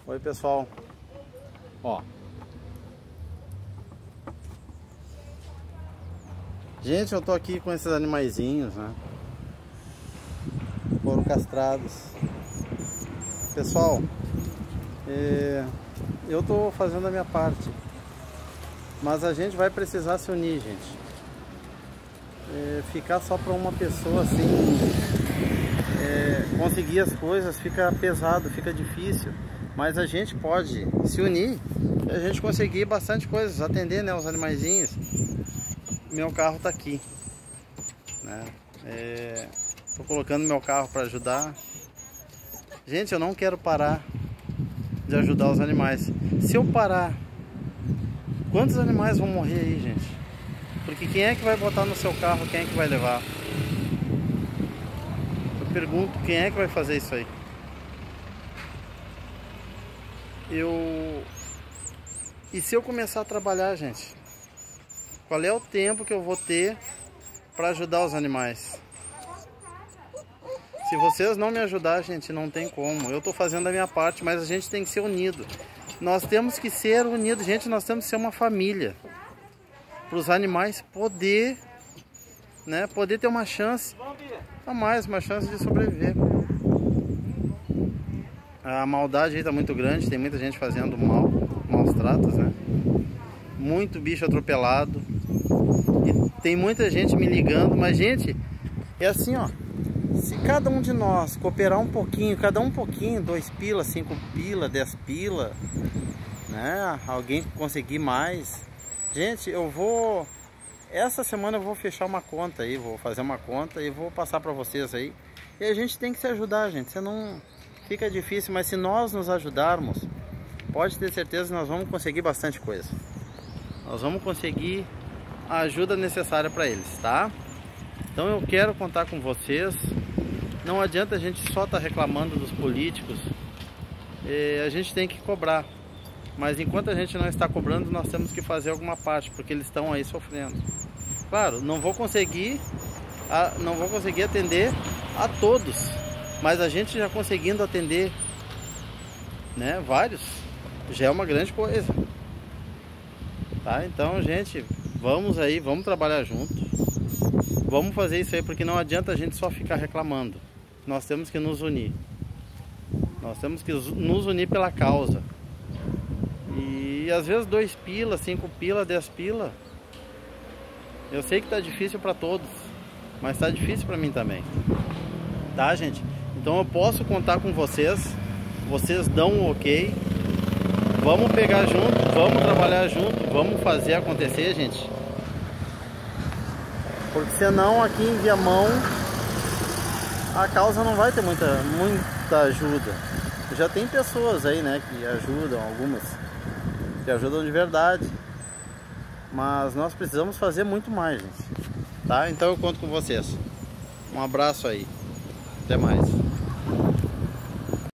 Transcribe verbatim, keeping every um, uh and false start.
Oi pessoal, ó, gente, eu tô aqui com esses animaizinhos, né? Foram castrados. Pessoal, é, eu tô fazendo a minha parte, mas a gente vai precisar se unir, gente. É, ficar só para uma pessoa assim, é, conseguir as coisas fica pesado, fica difícil. Mas a gente pode se unir e a gente conseguir bastante coisas, atender, né, os animaizinhos. Meu carro tá aqui, né? É, tô colocando meu carro para ajudar. Gente, eu não quero parar de ajudar os animais. Se eu parar, quantos animais vão morrer aí, gente? Porque quem é que vai botar no seu carro, quem é que vai levar? Eu pergunto, quem é que vai fazer isso aí? Eu... E se eu começar a trabalhar, gente? Qual é o tempo que eu vou ter para ajudar os animais? Se vocês não me ajudar, gente, não tem como. Eu tô fazendo a minha parte, mas a gente tem que ser unido. Nós temos que ser unidos, gente. Nós temos que ser uma família. Para os animais poder, né, poder ter uma chance a mais, uma chance de sobreviver. A maldade aí tá muito grande, tem muita gente fazendo mal, maus tratos, né? Muito bicho atropelado. E tem muita gente me ligando, mas gente, é assim, ó. Se cada um de nós cooperar um pouquinho, cada um pouquinho, dois pila, cinco pila, dez pila, né? Alguém conseguir mais. Gente, eu vou... Essa semana eu vou fechar uma conta aí, vou fazer uma conta e vou passar para vocês aí. E a gente tem que se ajudar, gente. Senão fica difícil, mas se nós nos ajudarmos, pode ter certeza que nós vamos conseguir bastante coisa. Nós vamos conseguir a ajuda necessária para eles, tá? Então eu quero contar com vocês. Não adianta a gente só estar reclamando dos políticos. E a gente tem que cobrar. Mas enquanto a gente não está cobrando, nós temos que fazer alguma parte, porque eles estão aí sofrendo. Claro, não vou conseguir, não vou conseguir atender a todos, mas a gente já conseguindo atender, né, vários, já é uma grande coisa. Tá? Então, gente, vamos aí, vamos trabalhar junto. Vamos fazer isso aí, porque não adianta a gente só ficar reclamando. Nós temos que nos unir. Nós temos que nos unir pela causa. E às vezes dois pila, cinco pila, dez pila. Eu sei que tá difícil para todos, mas tá difícil para mim também. Tá, gente? Então eu posso contar com vocês. Vocês dão um ok. Vamos pegar junto, vamos trabalhar junto, vamos fazer acontecer, gente. Porque senão aqui em Viamão a causa não vai ter muita, muita ajuda. Já tem pessoas aí, né, que ajudam, algumas que ajudam de verdade, mas nós precisamos fazer muito mais, gente, tá? Então eu conto com vocês. Um abraço aí, até mais.